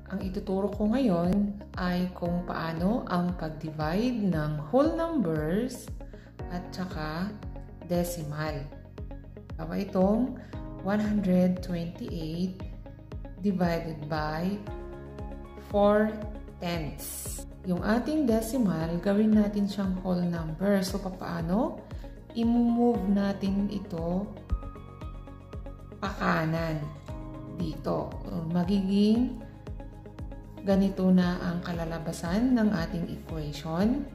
Ang ituturo ko ngayon ay kung paano ang pag-divide ng whole numbers at saka decimal. Aba itong 128 divided by 4/10. Yung ating decimal, gawin natin siyang whole number. So, paano? I-move natin ito pakanan dito. Magiging ganito na ang kalalabasan ng ating equation.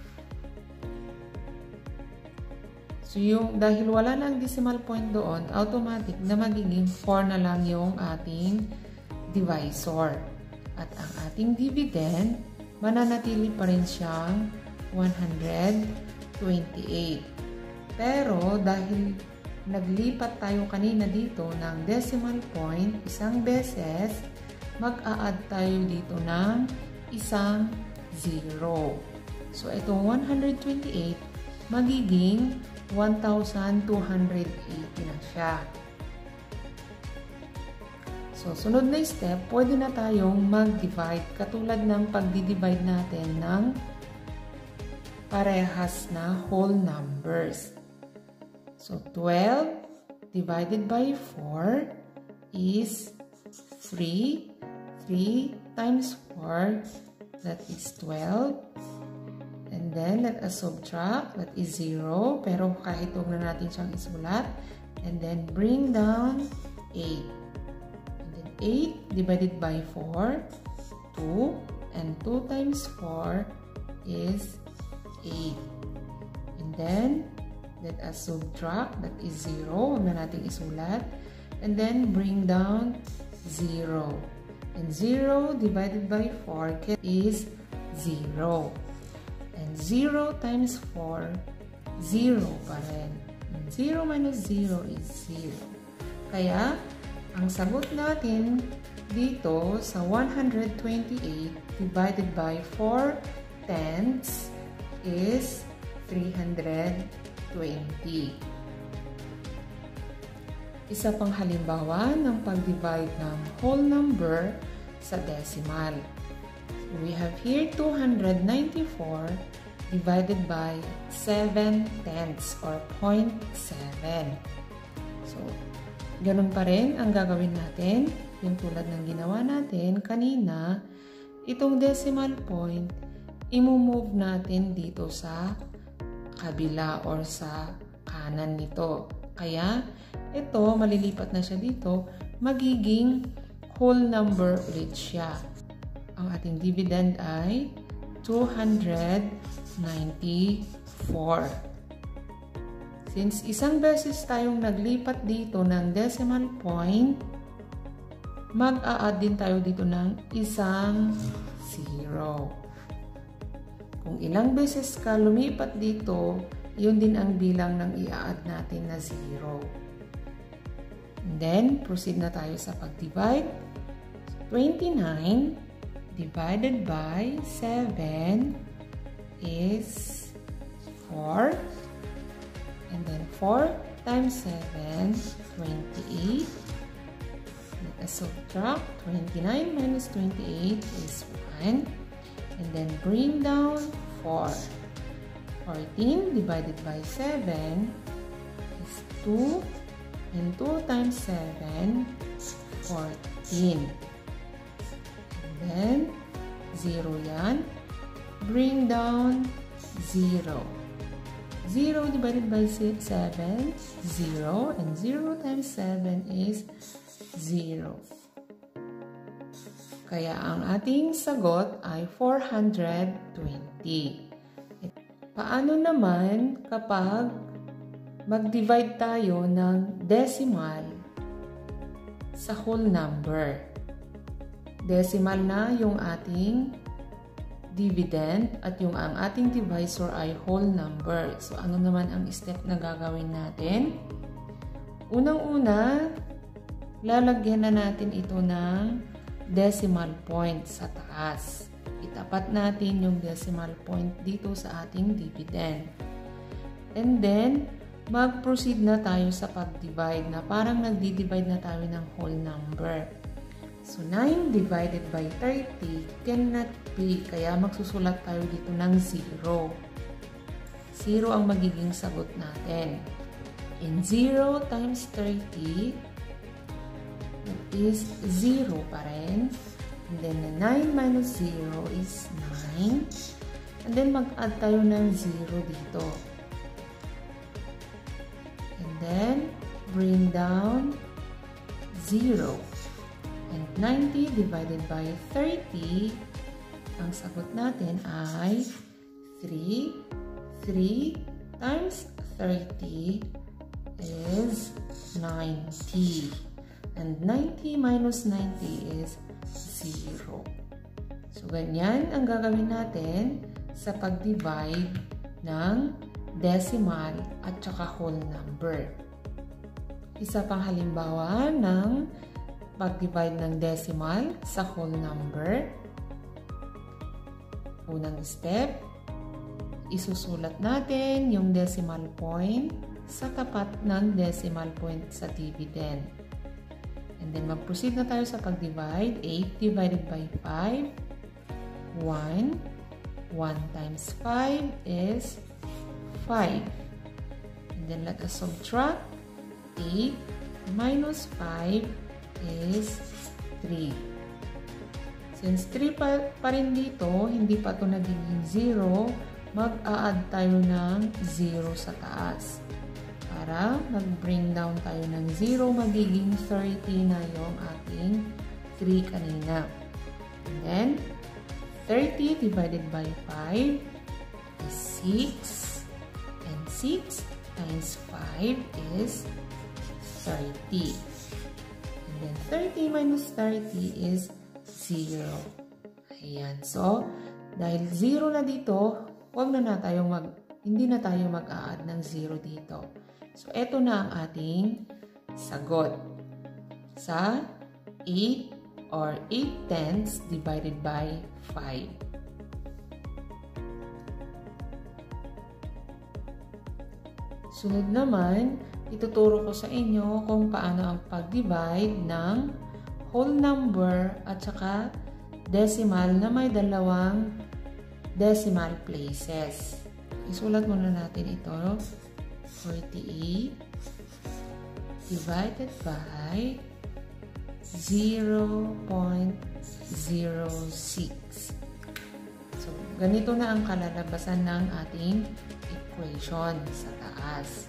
So, dahil wala na ang decimal point doon, automatic na magiging 4 na lang yung ating divisor. At ang ating dividend, mananatili pa rin siyang 128. Pero dahil naglipat tayo kanina dito ng decimal point isang beses, mag-a-add tayo dito ng isang 0. So, itong 128 magiging 1,280 na siya. So, sunod na step, pwede na tayong mag-divide katulad ng pag-divide natin ng parehas na whole numbers. So, 12 divided by 4 is 3. 3 times 4, that is 12. And then, let us subtract, that is 0. Pero kahit huwag na natin siyang isulat. And then, bring down 8. 8 divided by 4, 2, and 2 times 4 is 8. And then, let us subtract, that is 0. Huwag na natin isulat. And then, bring down 0. And 0 divided by 4 is 0. And 0 times 4, 0 pa rin. And 0 minus 0 is 0. Kaya, ang sagot natin dito sa 128 divided by 4/10 is 320. Isa pang halimbawa ng pag-divide ng whole number sa decimal. We have here 294 divided by 7/10 or 0.7. So, ganun pa rin ang gagawin natin, yung tulad ng ginawa natin kanina, itong decimal point, i-move natin dito sa kabila or sa kanan nito. Kaya, ito, malilipat na siya dito, magiging whole number ulit siya. Ang ating dividend ay 294. Since isang beses tayong naglipat dito ng decimal point, mag-a-add din tayo dito ng isang 0. Kung ilang beses ka lumipat dito, yun din ang bilang ng i-add natin na 0. And then, proceed na tayo sa pag-divide. 29 divided by 7 is 4. And then 4 times 7, 28. Let us subtract. 29 minus 28 is 1. And then bring down 4. 14 divided by 7 is 2. And 2 times 7, 14. And then 0 yan. Bring down 0. 0 divided by 7, 0. And 0 times 7 is 0. Kaya ang ating sagot ay 420. Paano naman kapag mag-divide tayo ng decimal sa whole number? Decimal na yung ating dividend at yung ang ating divisor ay whole number. So, ano naman ang step na gagawin natin? Unang-una, lalagyan na natin ito ng decimal point sa taas. Itapat natin yung decimal point dito sa ating dividend. And then, mag-proceed na tayo sa pag-divide na parang nagdi-divide na tayo ng whole number. So, 9 divided by 30 cannot be, kaya magsusulat tayo dito ng 0. 0 ang magiging sagot natin. And 0 times 30 is 0 pa rin. And then, 9 minus 0 is 9. And then, mag-add tayo ng 0 dito. And then, bring down 0. And 90 divided by 30, ang sagot natin ay 3. 3 times 30 is 90. And 90 minus 90 is 0. So, ganyan ang gagawin natin sa pag-divide ng decimal at saka whole number. Isa pang halimbawa ng pag-divide ng decimal sa whole number. Unang step, isusulat natin yung decimal point sa tapat ng decimal point sa dividend. And then mag-proceed na tayo sa pag-divide. 8 divided by 5, 1. 1 times 5 is 5. And then let us subtract. 8 minus 5 is 3. Since 3 pa rin dito, hindi pa ito nagiging 0, mag-a-add tayo ng 0 sa taas. Para mag-bring down tayo ng 0, magiging 30 na yung ating 3 kanina. And then, 30 divided by 5 is 6. And 6 times 5 is 30. And then 30 minus 30 is 0. Ayan. So, dahil 0 na dito, hindi na tayo mag-a-add ng 0 dito. So, eto na ang ating sagot sa 8 or 8/10 divided by 5. Sunod naman, ituturo ko sa inyo kung paano ang pag-divide ng whole number at saka decimal na may dalawang decimal places. Isulat muna natin ito. 48 divided by 0.06. So, ganito na ang kalalabasan ng ating equation sa taas.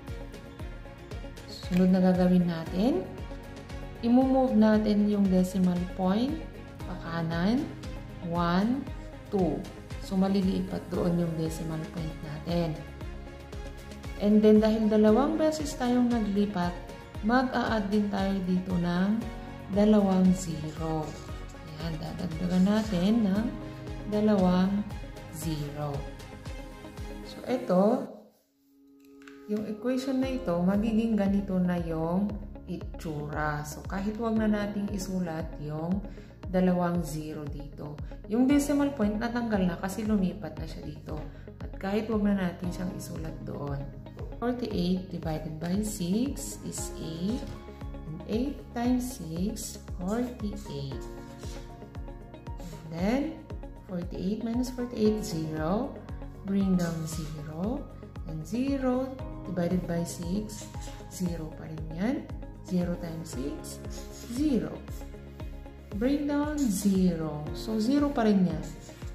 Sunod na gagawin natin, i-move natin yung decimal point pa kanan, 1, 2. So, maliliit pa doon yung decimal point natin. And then, dahil dalawang beses tayong naglipat, mag-a-add din tayo dito ng 2 0. Ayan, dadagdagan natin ng 2 0. So, ito, yung equation na ito, magiging ganito na yung itsura. So, kahit wag na nating isulat yung 2 0 dito. Yung decimal point, natanggal na kasi lumipat na siya dito. At kahit wag na natin siyang isulat doon. 48 divided by 6 is 8. And 8 times 6, 48. And then, 48 minus 48, 0. Bring down 0. And 0 divided by 6, 0 pa rin yan. 0 times 6, 0. Bring down 0. So, 0 pa rin yan.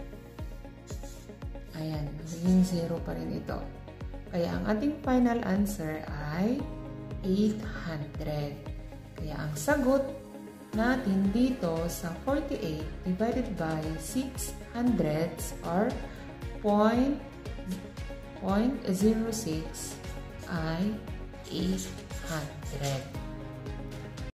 Ayan, magiging 0 pa rin ito. Kaya ang ating final answer ay 800. Kaya ang sagot natin dito sa 48 divided by 6 hundredths or 0.06 ay 800.